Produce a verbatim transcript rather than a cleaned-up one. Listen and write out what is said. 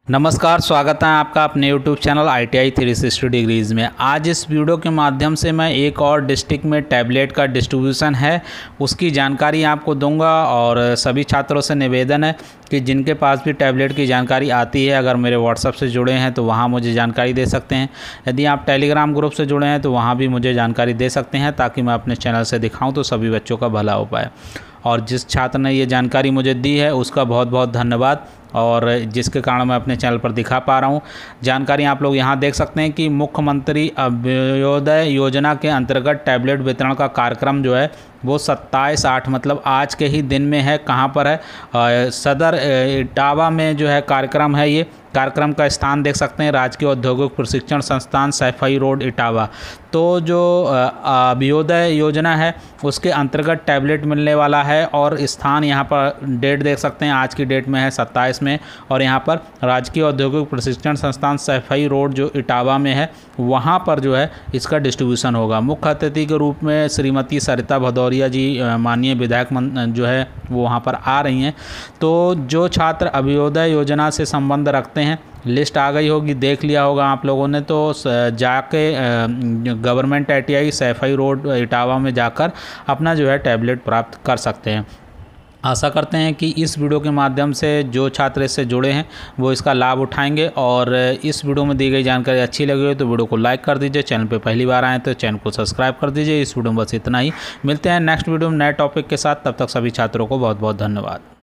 नमस्कार, स्वागत है आपका अपने YouTube channel I T I three sixty degrees में। आज इस वीडियो के माध्यम से मैं एक और डिस्ट्रिक्ट में टैबलेट का डिस्ट्रीब्यूशन है उसकी जानकारी आपको दूंगा। और सभी छात्रों से निवेदन है कि जिनके पास भी टैबलेट की जानकारी आती है, अगर मेरे व्हाट्सएप से जुड़े हैं तो वहाँ मुझे जानकारी दे सकते हैं। यदि आप टेलीग्राम ग्रुप से जुड़े हैं तो वहाँ भी मुझे जानकारी दे सकते हैं, ताकि मैं अपने चैनल से दिखाऊँ तो सभी बच्चों का भला हो पाए। और जिस छात्र ने ये जानकारी मुझे दी है उसका बहुत बहुत धन्यवाद, और जिसके कारण मैं अपने चैनल पर दिखा पा रहा हूँ। जानकारी आप लोग यहाँ देख सकते हैं कि मुख्यमंत्री अभ्युदय योजना के अंतर्गत टैबलेट वितरण का कार्यक्रम जो है वो सत्ताईस आठ मतलब आज के ही दिन में है। कहाँ पर है? सदर इटावा में जो है कार्यक्रम है। ये कार्यक्रम का स्थान देख सकते हैं, राजकीय औद्योगिक प्रशिक्षण संस्थान सैफई रोड इटावा। तो जो अभ्युदय योजना है उसके अंतर्गत टैबलेट मिलने वाला है, और स्थान यहाँ पर डेट देख सकते हैं, आज की डेट में है सत्ताईस में। और यहाँ पर राजकीय औद्योगिक प्रशिक्षण संस्थान सैफई रोड जो इटावा में है, वहाँ पर जो है इसका डिस्ट्रीब्यूशन होगा। मुख्य अतिथि के रूप में श्रीमती सरिता भदौरिया जी माननीय विधायक जो है वो वहाँ पर आ रही हैं। तो जो छात्र अभ्युदय योजना से संबंध रखते हैं, लिस्ट आ गई होगी, देख लिया होगा आप लोगों ने, तो जाके government I T I Saifai road Etawah में जाकर अपना जो है टैबलेट प्राप्त कर सकते हैं। आशा करते हैं कि इस वीडियो के माध्यम से जो छात्र इससे जुड़े हैं वो इसका लाभ उठाएंगे। और इस वीडियो में दी गई जानकारी अच्छी लगी हो तो वीडियो को लाइक कर दीजिए। चैनल पे पहली बार आए तो चैनल को सब्सक्राइब कर दीजिए। इस वीडियो में बस इतना ही। मिलते हैं नेक्स्ट वीडियो में नए टॉपिक के साथ। तब तक सभी छात्रों को बहुत बहुत धन्यवाद।